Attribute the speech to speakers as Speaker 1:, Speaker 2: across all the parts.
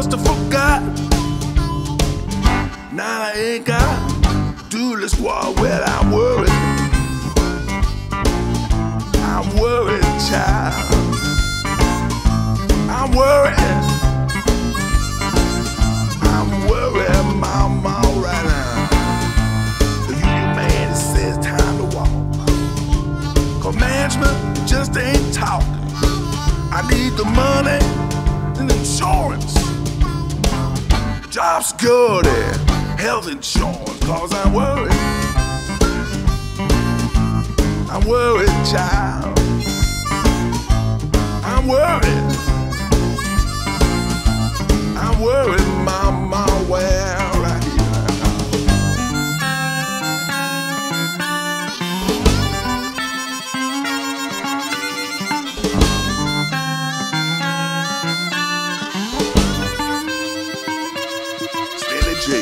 Speaker 1: must have forgot. Now I ain't got do this war when I'm worried. I'm worried, child. I'm worried. I'm worried, mama, right now. The union man says time to walk. 'Cause management just ain't talking. I need the money and insurance, job security, health insurance. 'Cause I'm worried. I'm worried, child. I'm worried. I'm worried, mama, well, right here. Stanley J.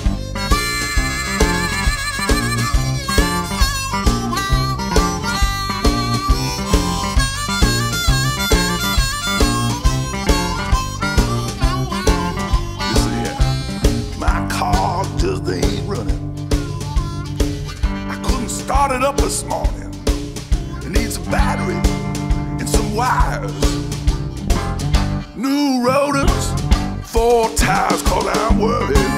Speaker 1: Just ain't running. I couldn't start it up this morning. It needs a battery and some wires, new rotors, 4 tires. 'Cause I'm worried.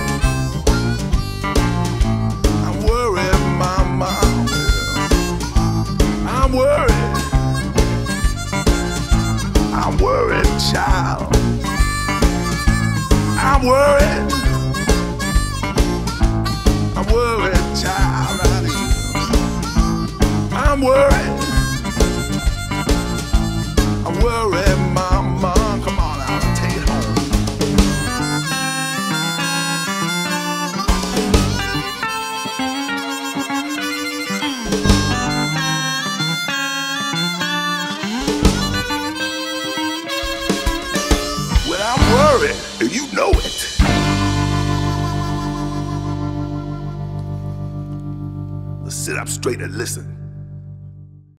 Speaker 1: I'm worried, mama. I'm worried. I'm worried, child. I'm worried. I'm worried, child, right here. I'm worried. I'm worried, mama. Come on out, take it home. Well, I'm worried, and you know it. Sit up straight and listen.